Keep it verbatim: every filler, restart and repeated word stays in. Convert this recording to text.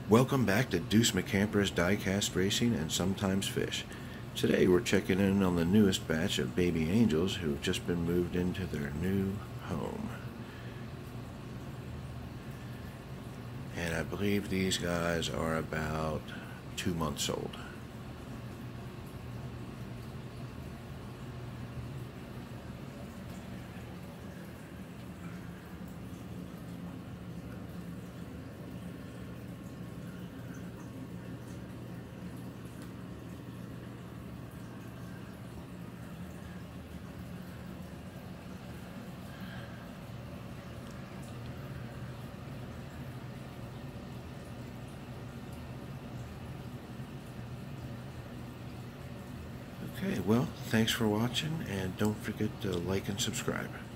Welcome back to Deuce McCamper's Diecast Racing and Sometimes Fish. Today we're checking in on the newest batch of baby angels who have just been moved into their new home. And I believe these guys are about two months old. Okay, well, thanks for watching, and don't forget to like and subscribe.